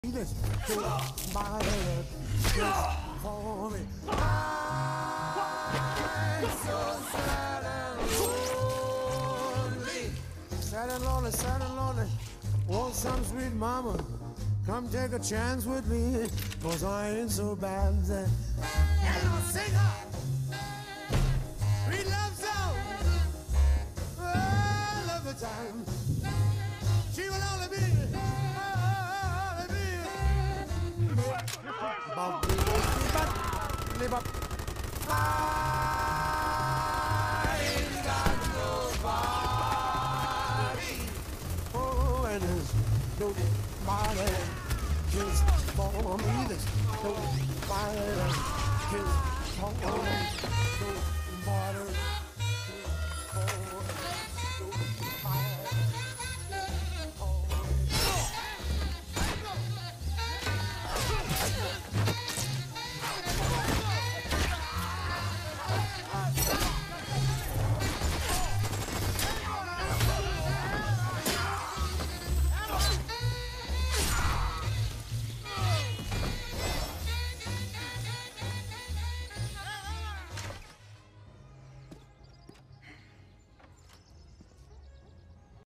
this to my head just for me. I'm so sad and lonely. Sad and lonely, sad and lonely. Want some sweet mama, come take a chance with me, 'cause I ain't so bad. And I'll sing her sweet love song all of the time. She will only be I ain't got nobody. Oh, and there's nobody just for me. There's nobody just for me. Nobody just for me.